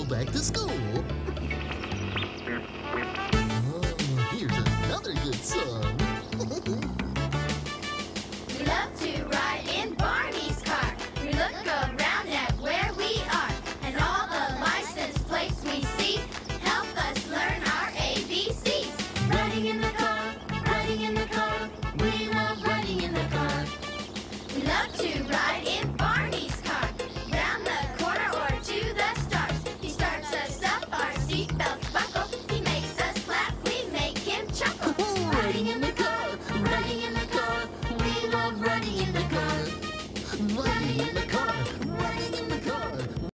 go back to school. Oh, here's another good song. We love to